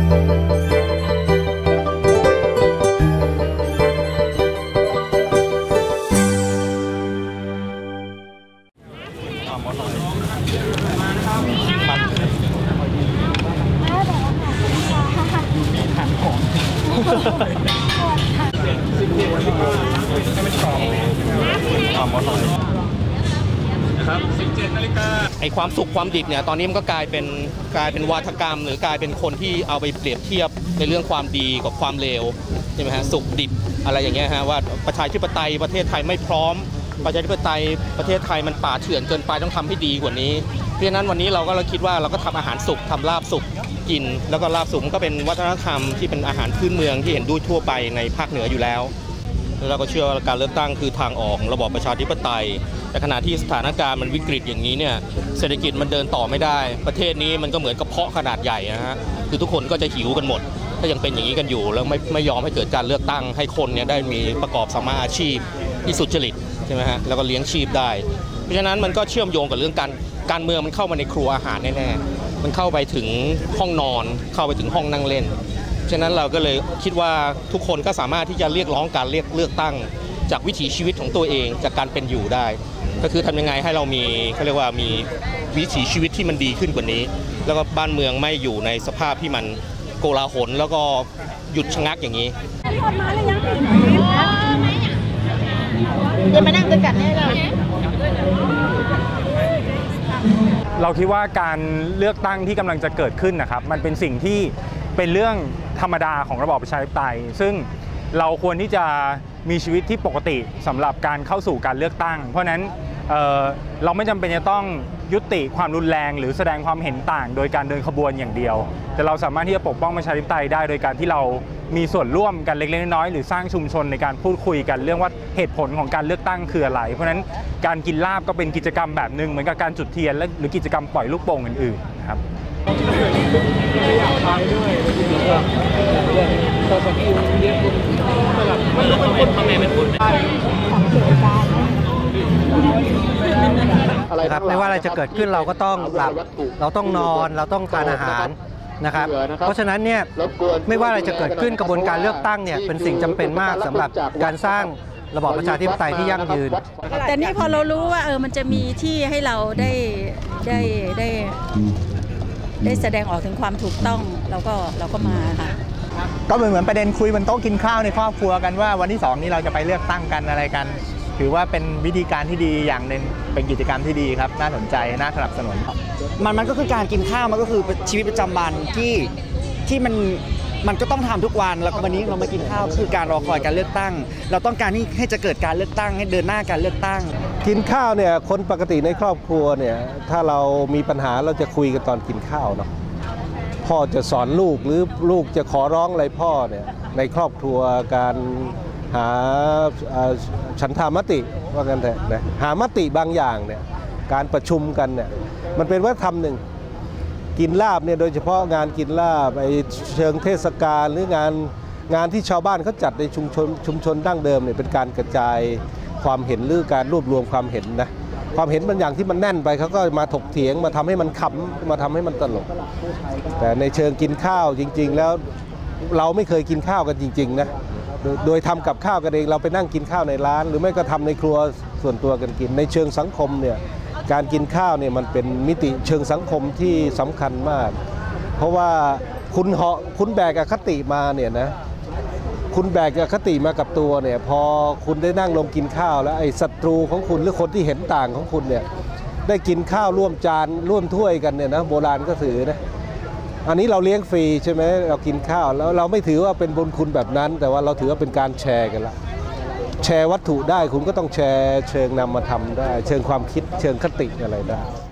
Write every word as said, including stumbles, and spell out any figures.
ไอความสุขความดิบเนี่ยตอนนี้มันก็กลายเป็นกลายเป็นวาทกรรมหรือกลายเป็นคนที่เอาไปเปรียบเทียบในเรื่องความดีกับความเลวใช่ไหมฮะสุขดิบอะไรอย่างเงี้ยฮะว่าประชาธิปไตยประเทศไทยไม่พร้อมประชาธิปไตยประเทศไทยมันป่าเถื่อนเกินไปต้องทำให้ดีกว่านี้เพราะฉะนั้นวันนี้เราก็เราคิดว่าเราก็ทำอาหารสุกทำลาบสุกกินแล้วก็ลาบสุกมันก็เป็นวัฒนธรรมที่เป็นอาหารพื้นเมืองที่เห็นด้วยทั่วไปในภาคเหนืออยู่แล้วแล้วเราก็เชื่อว่าการเลือกตั้งคือทางออกระบอบประชาธิปไตยแต่ขณะที่สถานการณ์มันวิกฤตอย่างนี้เนี่ยเศรษฐกิจมันเดินต่อไม่ได้ประเทศนี้มันก็เหมือนกระเพาะขนาดใหญ่นะฮะคือทุกคนก็จะหิวกันหมดถ้ายังเป็นอย่างนี้กันอยู่แล้วไม่ไม่ยอมให้เกิดการเลือกตั้งให้คนเนี่ยได้มีประกอบสัมมาอาชีพที่สุจริตใช่ไหมฮะแล้วก็เลี้ยงชีพได้เพราะฉะนั้นมันก็เชื่อมโยงกับเรื่องการการเมืองมันเข้ามาในครัวอาหารแน่ๆมันเข้าไปถึงห้องนอนเข้าไปถึงห้องนั่งเล่นฉะนั้นเราก็เลยคิดว่าทุกคนก็สามารถที่จะเรียกร้องการเรียกเลือกตั้งจากวิถีชีวิตของตัวเองจากการเป็นอยู่ได้ก็คือทำยังไงให้เรามีเขาเรียกว่ามีวิถีชีวิตที่มันดีขึ้นกว่านี้แล้วก็บ้านเมืองไม่อยู่ในสภาพที่มันโกลาหลแล้วก็หยุดชะงักอย่างนี้เดี๋ยวมานั่งด้วยกันให้เราเราคิดว่าการเลือกตั้งที่กำลังจะเกิดขึ้นนะครับมันเป็นสิ่งที่เป็นเรื่องธรรมดาของระบอบประชาธิปไตยซึ่งเราควรที่จะมีชีวิตที่ปกติสำหรับการเข้าสู่การเลือกตั้งเพราะฉะนั้น เ, เราไม่จำเป็นจะต้องยุติความรุนแรงหรือแสดงความเห็นต่างโดยการเดินขบวนอย่างเดียวแต่เราสามารถที่จะปกป้องประชาธิปไตยได้โดยการที่เรามีส่วนร่วมกันเล็กๆน้อยๆหรือสร้างชุมชนในการพูดคุยกันเรื่องว่าเหตุผลของการเลือกตั้งคืออะไรเพราะฉะนั้นการกินลาบก็เป็นกิจกรรมแบบหนึ่งเหมือนกับการจุดเทียนหรือกิจกรรมปล่อยลูกโป่งอื่นๆนะครับครับไม่ว่าอะไรจะเกิดขึ้นเราก็ต้องหลับเราต้องนอนเราต้องทานอาหารนะครับเพราะฉะนั้นเนี่ยไม่ว่าอะไรจะเกิดขึ้นกระบวนการเลือกตั้งเนี่ยเป็นสิ่งจำเป็นมากสำหรับการสร้างระบอบประชาธิปไตยที่ยั่งยืนแต่นี่พอเรารู้ว่าเออมันจะมีที่ให้เราได้ได้ได้ได้แสดงออกถึงความถูกต้องเราก็เราก็มาค่ะก็เหมือนเหมือนประเด็นคุยบนโต๊ะกินข้าวในครอบครัวกันว่าวันที่สองนี้เราจะไปเลือกตั้งกันอะไรกันถือว่าเป็นวิธีการที่ดีอย่างหนึ่งเป็นกิจกรรมที่ดีครับน่าสนใจน่าสนับสนุนมันมันก็คือการกินข้าวมันก็คือชีวิตประจำวันที่ที่มันมันก็ต้องทำทุกวันแล้ววันนี้เรามากินข้าวคือการรอคอยการเลือกตั้งเราต้องการที่ให้จะเกิดการเลือกตั้งให้เดินหน้าการเลือกตั้งกินข้าวเนี่ยคนปกติในครอบครัวเนี่ยถ้าเรามีปัญหาเราจะคุยกันตอนกินข้าวเนาะพ่อจะสอนลูกหรือลูกจะขอร้องอะไรพ่อเนี่ยในครอบครัวการหาฉันทามติว่ากันเถอะนะหามติบางอย่างเนี่ยการประชุมกันเนี่ยมันเป็นวัฒนธรรมหนึ่งกินลาบเนี่ยโดยเฉพาะงานกินลาบไอเชิงเทศกาลหรืองานงานที่ชาวบ้านเขาจัดในชุมชนชุมชนดั้งเดิมเนี่ยเป็นการกระจายความเห็นหรือการรวบรวมความเห็นนะความเห็นบางอย่างที่มันแน่นไปเขาก็มาถกเถียงมาทำให้มันขำมาทำให้มันตลกแต่ในเชิงกินข้าวจริงๆแล้วเราไม่เคยกินข้าวกันจริงๆนะโดยทำกับข้าวกันเองเราไปนั่งกินข้าวในร้านหรือไม่ก็ทำในครัวส่วนตัวกันกินในเชิงสังคมเนี่ยการกินข้าวเนี่ยมันเป็นมิติเชิงสังคมที่สำคัญมากเพราะว่าคุณเหาะคุณแบกอคติมาเนี่ยนะคุณแบกอคติมากับตัวเนี่ยพอคุณได้นั่งลงกินข้าวแล้วไอ้ศัตรูของคุณหรือคนที่เห็นต่างของคุณเนี่ยได้กินข้าวร่วมจานร่วมถ้วยกันเนี่ยนะโบราณก็ถือนะอันนี้เราเลี้ยงฟรีใช่ไหมเรากินข้าวแล้วเราไม่ถือว่าเป็นบุญคุณแบบนั้นแต่ว่าเราถือว่าเป็นการแชร์กันละแชร์วัตถุได้คุณก็ต้องแชร์เชิงนำมาทำได้เชิงความคิดเชิงคติอะไรได้